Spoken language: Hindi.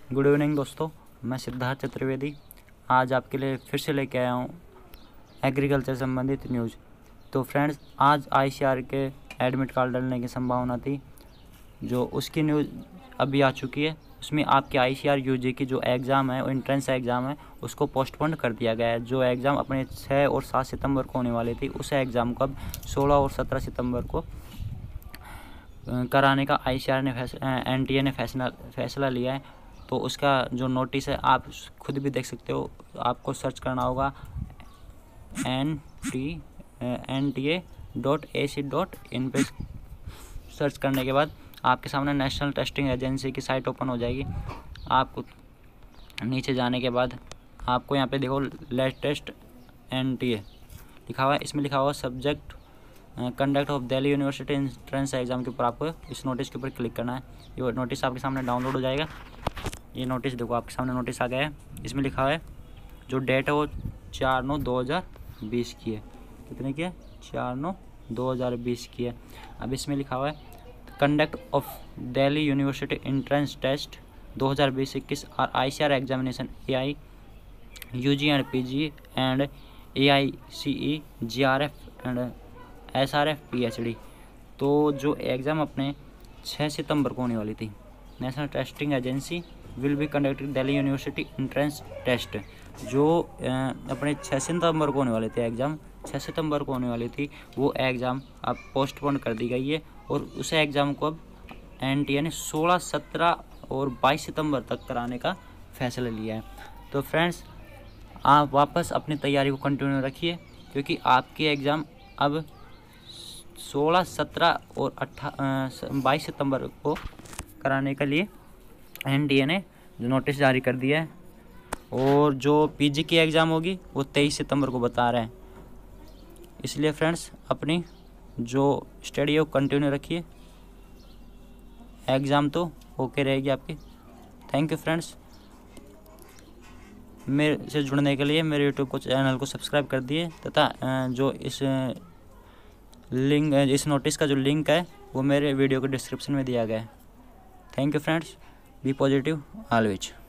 गुड इवनिंग दोस्तों, मैं सिद्धार्थ चतुर्वेदी आज आपके लिए फिर से लेके आया हूँ एग्रीकल्चर संबंधित न्यूज़। तो फ्रेंड्स, आज आईसीआर के एडमिट कार्ड डलने की संभावना थी, जो उसकी न्यूज़ अभी आ चुकी है। उसमें आपके आईसीआर यूजी की जो एग्ज़ाम है, एंट्रेंस एग्ज़ाम है, उसको पोस्टपोन कर दिया गया है। जो एग्ज़ाम अपने 6 और 7 सितंबर को होने वाली थी, उस एग्ज़ाम को अब 16 और 17 सितंबर को कराने का आईसीआर ने एनटीए ने फैसला लिया है। तो उसका जो नोटिस है आप खुद भी देख सकते हो। आपको सर्च करना होगा nta.ac.in पे सर्च करने के बाद आपके सामने नेशनल टेस्टिंग एजेंसी की साइट ओपन हो जाएगी। आपको नीचे जाने के बाद आपको यहाँ पे देखो लेटेस्ट एनटीए लिखा हुआ है। इसमें लिखा हुआ subject conduct of Delhi university entrance exam के ऊपर आपको इस नोटिस के ऊपर क्लिक करना है। ये नोटिस आपके सामने डाउनलोड हो जाएगा। ये नोटिस देखो, आपके सामने नोटिस आ गया है। इसमें लिखा है जो डेट है वो 4/9/2020 की है। कितने की है? 4/9/2020 की है। अब इसमें लिखा हुआ है conduct of Delhi university entrance test 2020-21 और ICR examination AI UG and PG and AICE GRF and SRF PhD। तो जो एग्ज़ाम अपने 6 सितंबर को होने वाली थी, national testing agency will be conducted Delhi university entrance test, जो अपने 6 सितंबर को होने वाले थे एग्ज़ाम 6 सितंबर को होने वाली थी, वो एग्ज़ाम अब पोस्टपोन कर दी गई है। और उस एग्ज़ाम को अब एनटीए ने 16, 17 और 22 सितंबर तक कराने का फैसला लिया है। तो फ्रेंड्स, आप वापस अपनी तैयारी को कंटिन्यू रखिए, क्योंकि आपके एग्ज़ाम अब 16, 17 और 22 सितंबर को कराने के लिए एनटीए ने जो नोटिस जारी कर दिया है। और जो पीजी की एग्ज़ाम होगी वो 23 सितंबर को बता रहे हैं। इसलिए फ्रेंड्स, अपनी जो स्टडी है वो कंटिन्यू रखिए। एग्ज़ाम तो होके रहेगी आपकी। Thank you friends. मेरे से जुड़ने के लिए मेरे यूट्यूब चैनल को सब्सक्राइब कर दिए, तथा जो इस नोटिस का जो लिंक है वो मेरे वीडियो के डिस्क्रिप्शन में दिया गया है। Thank you friends, be positive always.